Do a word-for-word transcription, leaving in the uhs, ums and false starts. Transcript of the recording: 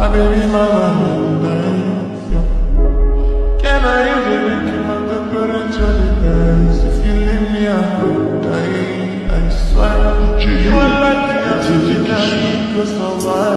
baby, my Valentine's. Can I use it? Make my temperature depends. If you leave me, I will die. I swear. You are like the oxygen I need to survive.